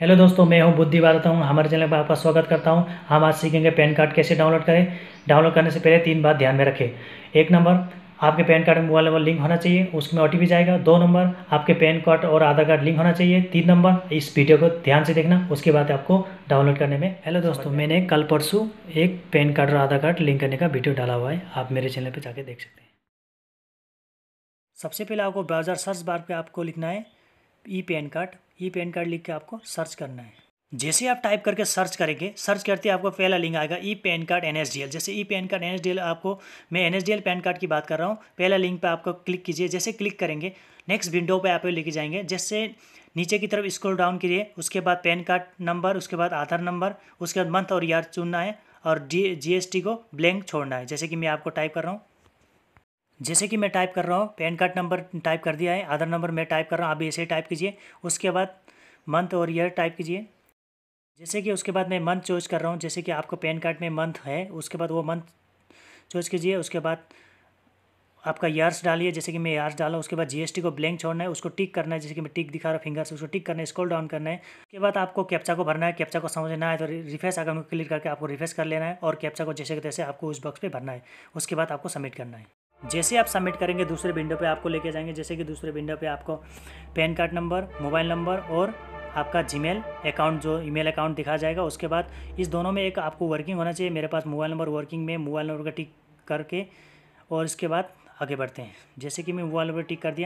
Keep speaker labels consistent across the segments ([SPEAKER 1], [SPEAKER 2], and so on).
[SPEAKER 1] Hello दोस्तों, मैं हूं बुद्धि भारत हूं। हमारे चैनल पर आपका स्वागत करता हूं। हम आज सीखेंगे पैन कार्ड कैसे डाउनलोड करें। डाउनलोड करने से पहले 3 बात ध्यान में रखें। 1 नंबर, आपके पैन कार्ड में मोबाइल नंबर लिंक होना चाहिए, उसमें OTP जाएगा। 2 नंबर, आपके पैन कार्ड और आधार कार्ड लिंक होना चाहिए। 3 नंबर, इस वीडियो को ध्यान से देखना, उसके बाद आपको डाउनलोड करने में हेलो दोस्तों, मैंने कल परसों एक पैन कार्ड और आधार कार्ड लिंक करने का वीडियो डाला हुआ है, आप मेरे चैनल पर जाके देख सकते हैं। सबसे पहले आपको ब्राउज़र सर्च बार पे आपको लिखना है ई पैन कार्ड लिख के आपको सर्च करना है। जैसे आप टाइप करके सर्च करेंगे, सर्च करते आपको पहला लिंक आएगा ई पैन कार्ड NSDL। जैसे ई पैन कार्ड NSDL आपको, मैं NSDL पैन कार्ड की बात कर रहा हूँ। पहला लिंक पे आपको क्लिक कीजिए। जैसे क्लिक करेंगे नेक्स्ट विंडो पे आप लेके जाएंगे। जैसे नीचे की तरफ स्क्रॉल डाउन कीजिए, उसके बाद पैन कार्ड नंबर, उसके बाद आधार नंबर, उसके बाद मंथ और ईयर चुनना है और GST को ब्लैंक छोड़ना है। जैसे कि मैं आपको टाइप कर रहा हूँ, जैसे कि मैं टाइप कर रहा हूँ, पैन कार्ड नंबर टाइप कर दिया है, आधार नंबर मैं टाइप कर रहा हूँ, आप भी ऐसे ही टाइप कीजिए। उसके बाद मंथ और ईयर टाइप कीजिए। जैसे कि उसके बाद मैं मंथ चॉइस कर रहा हूँ। जैसे कि आपको पैन कार्ड में मंथ है, उसके बाद वो मंथ चॉइस कीजिए। उसके बाद आपका ईयर्स डालिए, जैसे कि मैं ईयर्स डाला। उसके बाद GST को ब्लैंक छोड़ना है, उसको टिक करना है। जैसे कि मैं टिक दिखा रहा हूँ फिंगर से, उसको टिक करना है, स्क्रॉल डाउन करना है। उसके बाद आपको कैप्चा को भरना है। कैप्चा को समझना है तो रिफ्रेश आइकन को क्लिक करके आपको रिफ्रेश कर लेना है और कैप्चा को जैसे कि तैसे आपको उस बॉक्स पे भरना है। उसके बाद आपको सबमिट करना है। जैसे आप सबमिट करेंगे दूसरे विंडो पे आपको लेके जाएंगे। जैसे कि दूसरे विंडो पे आपको PAN card number, mobile number और आपका जीमेल अकाउंट, जो ईमेल अकाउंट दिखा जाएगा। उसके बाद इस दोनों में एक आपको वर्किंग होना चाहिए। मेरे पास मोबाइल नंबर वर्किंग में, मोबाइल नंबर का टिक करके और इसके बाद आगे बढ़ते हैं। जैसे कि मैं मोबाइल नंबर टिक कर दिया,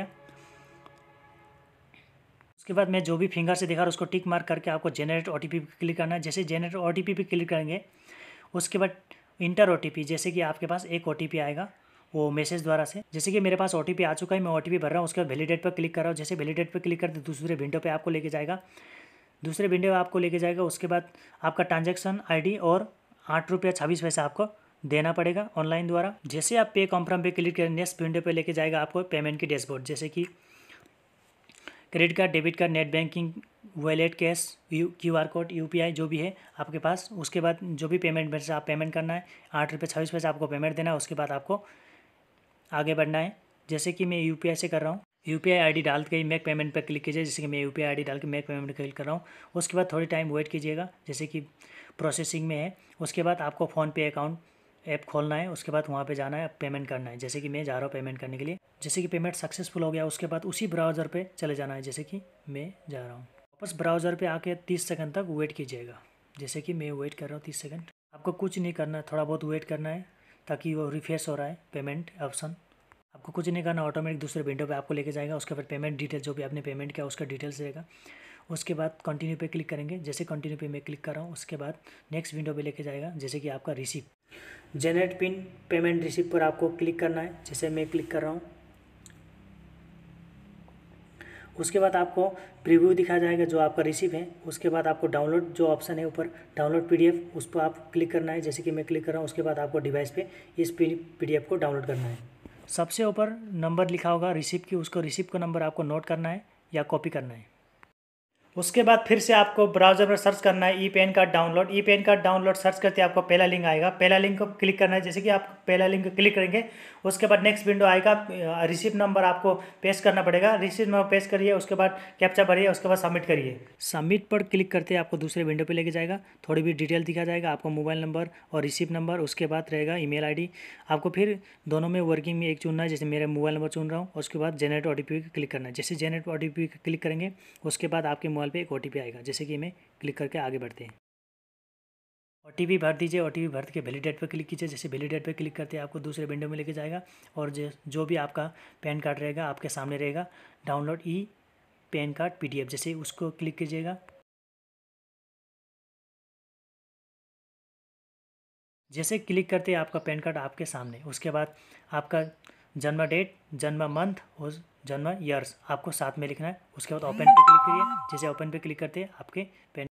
[SPEAKER 1] उसके बाद मैं जो भी फिंगर से दिखा रहा हूँ उसको टिक मार्क करके आपको जेनरेट OTP पे क्लिक करना है। जैसे जेनरेट OTP पे क्लिक करेंगे उसके बाद इंटर OTP, जैसे कि आपके पास एक OTP आएगा वो मैसेज द्वारा से। जैसे कि मेरे पास OTP आ चुका है, मैं OTP भर रहा हूँ। उसके बाद वैलिडेट पर क्लिक कर रहा हूँ। जैसे वैलिडेट पर क्लिक करते दूसरे विंडो पे आपको लेके जाएगा। दूसरे विंडो में आपको लेके जाएगा। उसके बाद आपका ट्रांजैक्शन ID और 8 रुपया 26 पैसा आपको देना पड़ेगा ऑनलाइन द्वारा। जैसे आप पे कॉन्फर्म पे क्लिक करें, नेक्स्ट विंडो पे लेके जाएगा आपको पेमेंट की डैशबोर्ड। जैसे कि credit card, debit card, net banking, wallet, cash, QR code, UPI जो भी है आपके पास। उसके बाद जो भी पेमेंट में से आप पेमेंट करना है, 8 रुपये 26 पैसा आपको पेमेंट देना है। उसके बाद आपको आगे बढ़ना है। जैसे कि मैं UPI से कर रहा हूँ, UPI ID डाल के मेक पेमेंट पर क्लिक कीजिए। जैसे कि मैं UPI ID डाल के मेक पेमेंट पर क्लिक कर रहा हूँ। उसके बाद थोड़ी टाइम वेट कीजिएगा, जैसे कि प्रोसेसिंग में है। उसके बाद आपको फ़ोनपे अकाउंट ऐप खोलना है। उसके बाद वहाँ पे जाना है, पेमेंट करना है। जैसे कि मैं जा रहा हूँ पेमेंट करने के लिए। जैसे कि पेमेंट सक्सेसफुल हो गया, उसके बाद उसी ब्राउज़र पे चले जाना है। जैसे कि मैं जा रहा हूँ वापस ब्राउज़र पे आके 30 सेकंड तक वेट कीजिएगा। जैसे कि मैं वेट कर रहा हूँ 30 सेकंड। आपको कुछ नहीं करना है, थोड़ा बहुत वेट करना है ताकि वो रिफ्रेश हो रहा है पेमेंट ऑप्शन। आपको कुछ नहीं करना, ऑटोमेटिक दूसरे विंडो पे आपको लेके जाएगा। उसके बाद पेमेंट डिटेल, जो भी आपने पेमेंट किया उसका डिटेल्स रहेगा। उसके बाद कंटिन्यू पे क्लिक करेंगे। जैसे कंटिन्यू पे मैं क्लिक कर रहा हूँ, उसके बाद नेक्स्ट विंडो पे लेके जाएगा। जैसे कि आपका receipt, generate pin payment receipt पर आपको क्लिक करना है। जैसे मैं क्लिक कर रहा हूँ, उसके बाद आपको प्रीव्यू दिखा जाएगा जो आपका रिसीव है। उसके बाद आपको डाउनलोड जो ऑप्शन है ऊपर, डाउनलोड PDF, उस पर आप क्लिक करना है। जैसे कि मैं क्लिक कर रहा हूँ, उसके बाद आपको डिवाइस पे इस PDF को डाउनलोड करना है। सबसे ऊपर नंबर लिखा होगा रिसीप्ट की, उसको रिसीप्ट का नंबर आपको नोट करना है या कॉपी करना है। उसके बाद फिर से आपको ब्राउज़र में सर्च करना है E PAN card download search करते आपको पहला लिंक आएगा। पहला लिंक को क्लिक करना है। जैसे कि आप पहला लिंक क्लिक करेंगे उसके बाद नेक्स्ट विंडो आएगा। रिसीप्ट नंबर आपको पेस्ट करना पड़ेगा। रिसीप्ट नंबर पेस्ट करिए, उसके बाद कैप्चा भरिए, उसके बाद सबमिट करिए। सबमिट पर क्लिक करते आपको दूसरे विंडो पर लेके जाएगा। थोड़ी भी डिटेल दिखा जाएगा, आपको मोबाइल नंबर और रिसीप्ट नंबर, उसके बाद रहेगा ईमेल ID। आपको फिर दोनों में वर्किंग में एक चुनना है। जैसे मेरा मोबाइल नंबर चुन रहा हूँ, उसके बाद जनरेट OTP क्लिक करना है। जैसे जनरेट OTP क्लिक करेंगे उसके बाद आपके मोबाइल पे एक OTP आएगा। जैसे कि मैं क्लिक करके आगे बढ़ते हैं। OTP भर दीजिए। OTP भर के वैलिडेट पर क्लिक कीजिए। जैसे वैलिडेट पर क्लिक करते हैं आपको दूसरे विंडो में लेके जाएगा और जो भी आपका पैन कार्ड रहेगा आपके सामने रहेगा, download E PAN card PDF, जैसे उसको क्लिक कीजिएगा। जैसे क्लिक करते हैं आपका पैन कार्ड आपके सामने। उसके बाद आपका जन्म डेट, जन्म मंथ और जन्म ईयर्स आपको साथ में लिखना है। उसके बाद ओपन पे क्लिक करिए। जैसे ओपन पे क्लिक करते हैं आपके पैन